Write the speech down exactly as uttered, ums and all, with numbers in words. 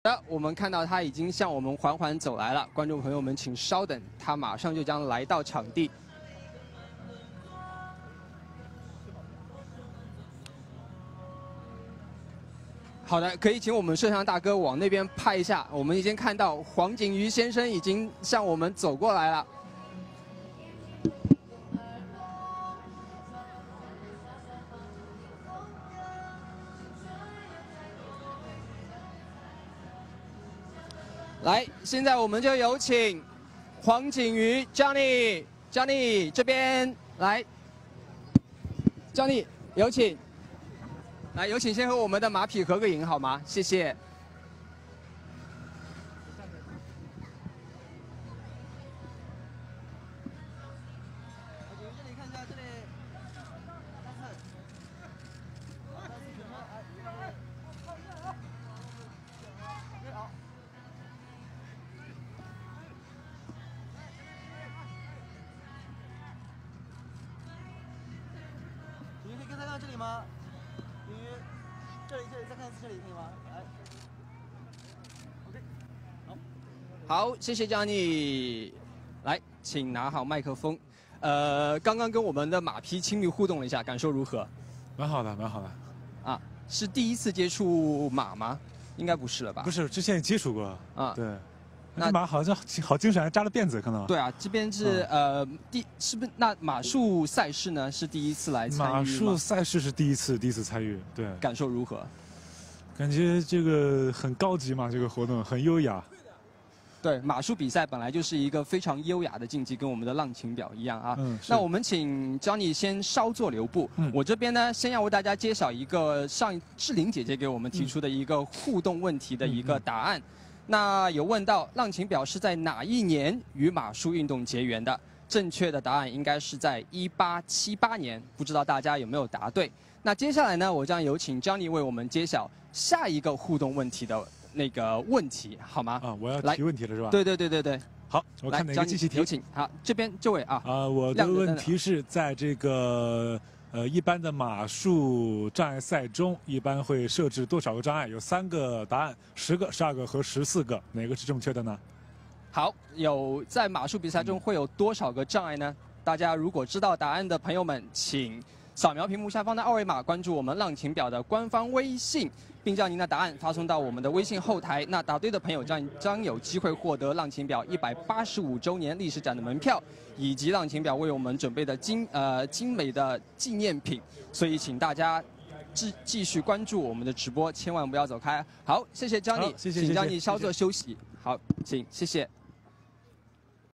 的，我们看到他已经向我们缓缓走来了，观众朋友们请稍等，他马上就将来到场地。 好的，可以请我们摄像大哥往那边拍一下。我们已经看到黄景瑜先生已经向我们走过来了。来，现在我们就有请黄景瑜 Johnny Johnny 这边来 ，Johnny 有请。 来，有请先和我们的马匹合个影好吗？谢谢。这里看一下，这里。好。你可以跟他到这里吗？ 这里，这里，再看一次这里，可以吗？来 ，OK， 好，好，谢谢 Johnny。来，请拿好麦克风。呃，刚刚跟我们的马匹亲密互动了一下，感受如何？ 蛮好的，蛮好的。 啊，是第一次接触马吗？应该不是了吧？ 不是，之前也接触过。啊，对。 那马好像好精神，还扎了辫子，可能。 对啊，这边是、嗯、呃第是不是那马术赛事呢？是第一次来参与吗？ 马术赛事是第一次，第一次参与，对。 感受如何？ 感觉这个很高级嘛，这个活动很优雅。 对，马术比赛本来就是一个非常优雅的竞技，跟我们的浪琴表一样啊。嗯。那我们请 Johnny 先稍作留步。嗯。我这边呢，先要为大家揭晓一个上志玲姐姐给我们提出的一个互动问题的一个答案。嗯嗯 那有问到浪琴表是在哪一年与马术运动结缘的？正确的答案应该是在一八七八年，不知道大家有没有答对？那接下来呢，我将有请 Johnny 为我们揭晓下一个互动问题的那个问题，好吗？ 啊，我要提问题了是吧？ 对对对对对。 好，我看哪个机器题？ 有请。好，这边这位啊。 啊，我的问题是在这个。 呃，一般的马术障碍赛中，一般会设置多少个障碍？有三个答案：十个、十二个和十四个，哪个是正确的呢？ 好，有在马术比赛中会有多少个障碍呢？大家如果知道答案的朋友们，请扫描屏幕下方的二维码，关注我们浪琴表的官方微信，并将您的答案发送到我们的微信后台。那答对的朋友将将有机会获得浪琴表一百八十五周年历史展的门票。 以及浪琴表为我们准备的精呃精美的纪念品，所以请大家继继续关注我们的直播，千万不要走开。好，谢谢 Johnny， 谢谢， 请 Johnny 稍作休息。好，请谢谢。